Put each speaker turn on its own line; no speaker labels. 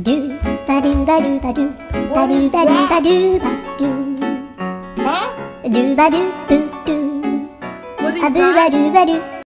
Do ba do ba do ba do ba do ba do ba do ba do.
Huh?
Do ba do boo do.
What is
A boo ba
that?
do ba do.